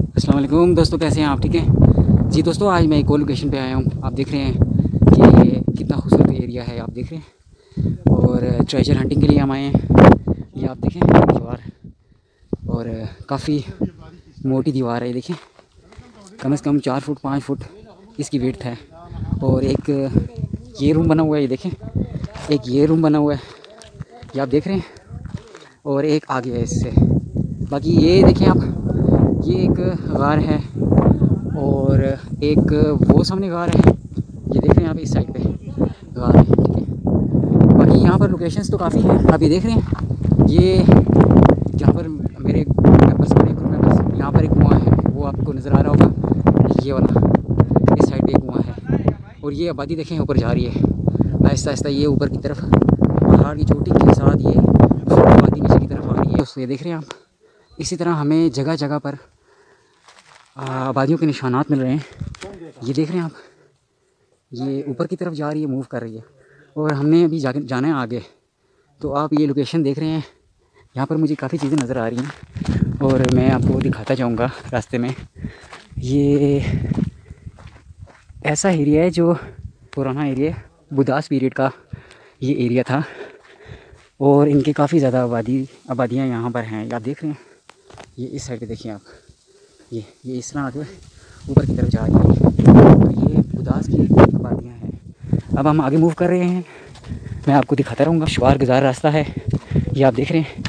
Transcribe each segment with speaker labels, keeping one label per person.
Speaker 1: अस्सलाम वालेकुम दोस्तों, कैसे हैं आप? ठीक है जी दोस्तों, आज मैं एक और लोकेशन पे आया हूँ। आप देख रहे हैं कि कितना खूबसूरत एरिया है, आप देख रहे हैं। और ट्रेजर हंटिंग के लिए हम आए हैं। ये आप देखें दीवार, और काफ़ी मोटी दीवार है। ये देखें, कम से कम 4 फुट 5 फुट इसकी विड्थ है। और एक ये रूम बना हुआ है, ये देखें, एक ये रूम बना हुआ है, ये आप देख रहे हैं। और एक आगे है इससे। बाकी ये देखें आप, ये एक गार है और एक वो सामने गार है। ये देख रहे हैं आप, इस साइड पे गार है, ठीक है। बाकी यहाँ पर लोकेशंस तो काफ़ी हैं, आप ये देख रहे हैं। ये जहाँ पर मेरे मेंबर्स बने ग्रुप मेंबर्स, यहाँ पर एक कुआँ है, वो आपको नज़र आ रहा होगा, ये वाला। इस साइड पे एक कुआँ है और ये आबादी देखें ऊपर जा रही है आहिस्ता आहिस्ता। ये ऊपर की तरफ पहाड़ की चोटी के साथ ये आबादी नीचे की तरफ आ रही है। तो ये देख रहे हैं आप। इसी तरह हमें जगह जगह पर आबादियों के निशानात मिल रहे हैं। ये देख रहे हैं आप, ये ऊपर की तरफ जा रही है, मूव कर रही है। और हमने अभी जाना है आगे। तो आप ये लोकेशन देख रहे हैं, यहाँ पर मुझे काफ़ी चीज़ें नज़र आ रही हैं और मैं आपको दिखाता जाऊँगा रास्ते में। ये ऐसा एरिया है जो पुराना एरिया, बुदास पीरियड का ये एरिया था। और इनके काफ़ी ज़्यादा आबादियाँ यहाँ पर हैं, आप देख रहे हैं। ये इस साइड पे देखिए आप, ये इस तरह आगे ऊपर की तरफ जा रही है। और ये बुदास की आबादियाँ हैं। अब हम आगे मूव कर रहे हैं, मैं आपको दिखाता रहूँगा। शुआर गुजार रास्ता है, ये आप देख रहे हैं।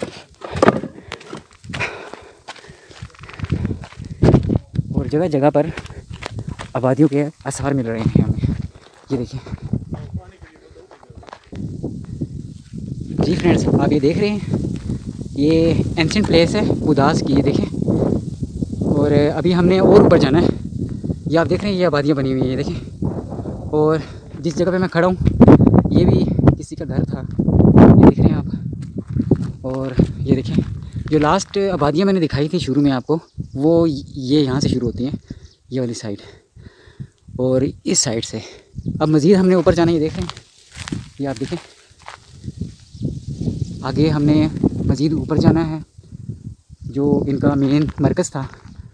Speaker 1: और जगह जगह पर आबादियों के आसार मिल रहे हैं हमें, ये देखिए जी फ्रेंड्स। आप ये देख रहे हैं, ये एंशिएंट प्लेस है बुदास की, ये देखें। और अभी हमने और ऊपर जाना है। ये आप देख रहे हैं, ये आबादियाँ बनी हुई हैं, ये देखें। और जिस जगह पे मैं खड़ा हूँ, ये भी किसी का घर था, ये देख रहे हैं आप। और ये देखें, जो लास्ट आबादियाँ मैंने दिखाई थी शुरू में आपको, वो ये यहाँ से शुरू होती हैं, ये वाली साइड और इस साइड से। अब मज़ीद हमने ऊपर जाना है, ये देख रहे हैं, ये आप देखें। आगे हमने मज़ीद ऊपर जाना है, जो इनका मेन मरकज़ था।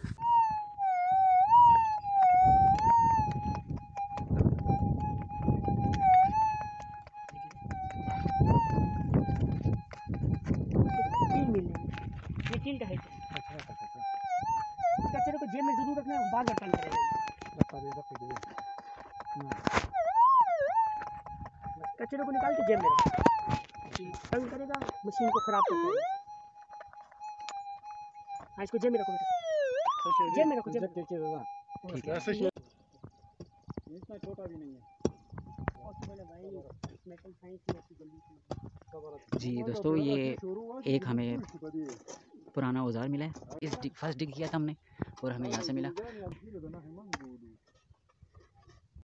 Speaker 1: कचरे को जेब में जरूर रखना है, बार बार तंग करेगा। कचरे को निकाल के जेब में रखो, तंग करेगा, मशीन को खराब करता है। हाँ, इसको जेब में रखो बेटा, जेब में रखो, जेब में। ठीक है, ऐसे ही इतना छोटा भी नहीं है जी दोस्तों। ये एक हमें पुराना औजार मिला है, फर्स्ट डिग किया था हमने और हमें यहाँ से मिला।